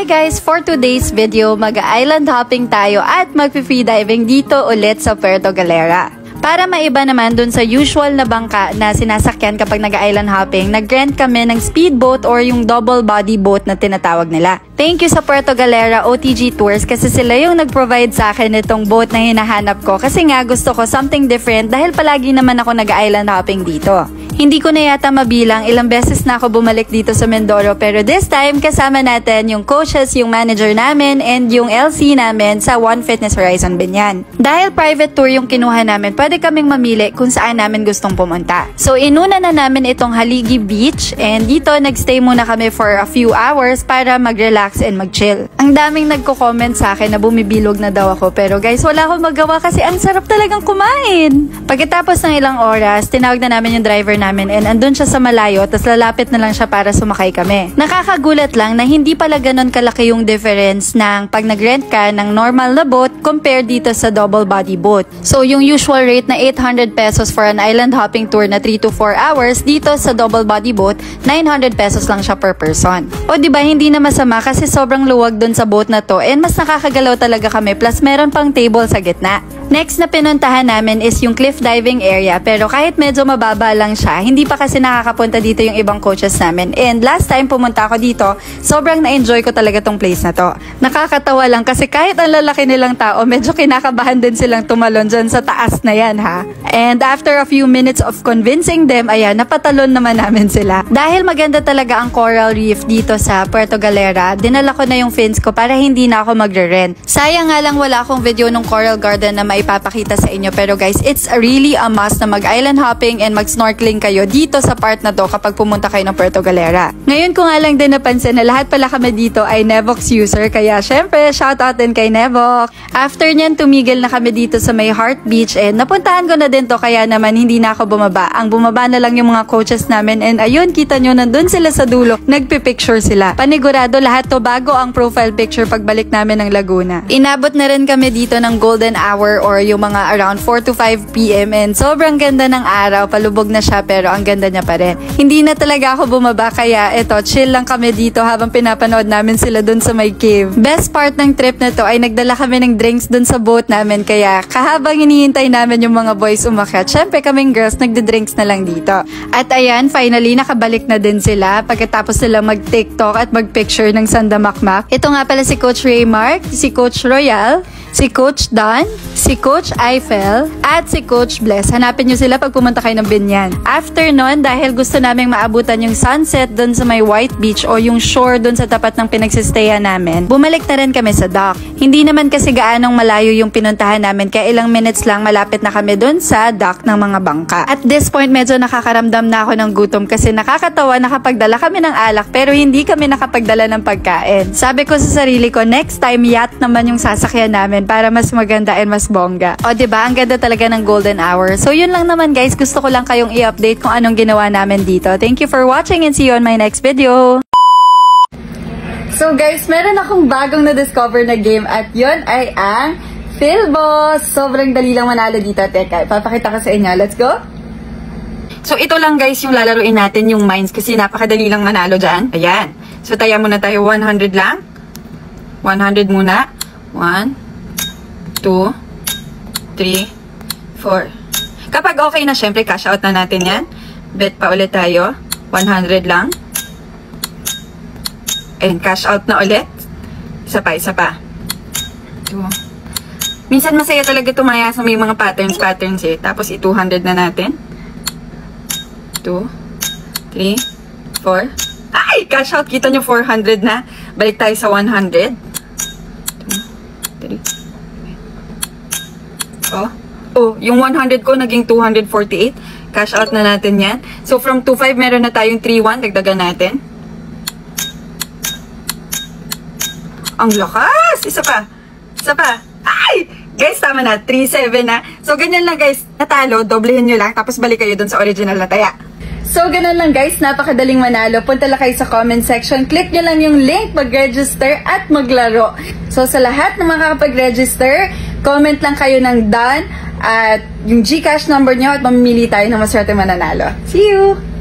Hi guys! For today's video, mag-island hopping tayo at mag-free diving dito ulit sa Puerto Galera. Para maiba naman dun sa usual na bangka na sinasakyan kapag nag-island hopping, nag-rent kami ng speedboat or yung double body boat na tinatawag nila. Thank you sa Puerto Galera OTG Tours kasi sila yung nag-provide sa akin itong boat na hinahanap ko kasi nga gusto ko something different dahil palagi naman ako nag-island hopping dito. Hindi ko na yata mabilang, ilang beses na ako bumalik dito sa Mindoro pero this time kasama natin yung coaches, yung manager namin and yung LC namin sa One Fitness Horizon Binyan. Dahil private tour yung kinuha namin, pwede kaming mamili kung saan namin gustong pumunta. So inuna na namin itong Haligi Beach and dito nagstay muna kami for a few hours para mag-relax and mag-chill. Ang daming nagko-comment sa akin na bumibilog na daw ako pero guys wala akong magawa kasi ang sarap talagang kumain. Pagkatapos ng ilang oras, tinawag na namin yung driver namin and andun siya sa malayo tapos lalapit na lang siya para sumakay kami. Nakakagulat lang na hindi pala ganon kalaki yung difference ng pag nag-rent ka ng normal na boat compared dito sa double body boat. So yung usual rate na 800 pesos for an island hopping tour na 3 to 4 hours, dito sa double body boat 900 pesos lang siya per person. O diba hindi na masama kasi sobrang luwag dun sa boat na to and mas nakakagalaw talaga kami plus meron pang table sa gitna. Next na pinuntahan namin is yung cliff diving area pero kahit medyo mababa lang siya, hindi pa kasi nakakapunta dito yung ibang coaches namin. And last time pumunta ako dito, sobrang na-enjoy ko talaga tong place na to. Nakakatawa lang kasi kahit ang lalaki nilang tao, medyo kinakabahan din silang tumalon dyan sa taas na yan ha. And after a few minutes of convincing them, ayan, napatalon naman namin sila. Dahil maganda talaga ang coral reef dito sa Puerto Galera, dinala ko na yung fins ko para hindi na ako magre-rent. Sayang nga lang wala akong video ng coral garden na maipapakita sa inyo pero guys, it's really a must na mag-island hopping and mag-snorkeling kayo dito sa part na to kapag pumunta kayo ng Puerto Galera. Ngayon ko nga lang din napansin na lahat pala kami dito ay Nevox user kaya syempre shoutout din kay Nevox. After nyan tumigil na kami dito sa may Heart Beach and napuntahan ko na din to kaya naman hindi na ako bumaba. Ang bumaba na lang yung mga coaches namin and ayun kita nyo nandun sila sa dulo nagpipicture sila. Panigurado lahat to bago ang profile picture pagbalik namin ng Laguna. Inabot na rin kami dito ng golden hour or yung mga around 4 to 5 PM and sobrang ganda ng araw, palubog na siya pero ang ganda niya pa rin. Hindi na talaga ako bumaba kaya eto, chill lang kami dito habang pinapanood namin sila dun sa may cave. Best part ng trip na to ay nagdala kami ng drinks dun sa boat namin kaya kahabang hinihintay namin yung mga boys umakyat, syempre kaming girls nagde-drinks na lang dito. At ayan, finally nakabalik na din sila pagkatapos sila mag-TikTok at mag-picture ng Sandamakmak. Ito nga pala si Coach Raymark, si Coach Royal, si Coach Don, si Coach Eiffel, at si Coach Bless. Hanapin nyo sila pag pumunta kayo ng Binyan. After nun, dahil gusto naming maabutan yung sunset dun sa may White Beach o yung shore dun sa tapat ng pinagsistayan namin, bumalik na rin kami sa dock. Hindi naman kasi gaanong malayo yung pinuntahan namin, kaya ilang minutes lang malapit na kami dun sa dock ng mga bangka. At this point, medyo nakakaramdam na ako ng gutom kasi nakakatawa nakapagdala kami ng alak pero hindi kami nakapagdala ng pagkain. Sabi ko sa sarili ko, next time yacht naman yung sasakyan namin para mas maganda and mas bongga. O diba, ang ganda talaga ng golden hour. So yun lang naman guys, gusto ko lang kayong i-update kung anong ginawa namin dito. Thank you for watching and see you on my next video. So guys, meron akong bagong na-discover na game at yun ay ang Philboss. Sobrang dali lang manalo dito. Teka, ipapakita ko sa inyo. Let's go! So ito lang guys yung lalaruin natin, yung mines kasi napakadali lang manalo dyan. Ayan. So taya muna tayo 100 lang. 100 muna. 1 2, 3, 4. Kapag okay na, syempre, cash out na natin yan. Bet pa ulit tayo. 100 lang. And cash out na ulit. Isa pa, isa pa. 2. Minsan masaya talaga tumaya sa may mga patterns eh. Tapos i-200 na natin. 2, 3, 4. Ay! Cash out. Kita nyo 400 na. Balik tayo sa 100. 2, 3, Oh, yung 100 ko naging 248. Cash out na natin yan. So, from 2.5 meron na tayong 3.1. Dagdagan natin. Ang lakas! Isa pa. Isa pa. Ay! Guys, tama na. 3.7 na. So, ganyan lang guys. Natalo, doblehin nyo lang. Tapos balik kayo dun sa original na taya. So, ganun lang guys. Napakadaling manalo. Punta lang kayo sa comment section. Click nyo lang yung link, mag-register at maglaro. So, sa lahat ng makakapag-register, comment lang kayo ng done at yung GCash number nyo at mamimili tayo ng maswerte mananalo. See you!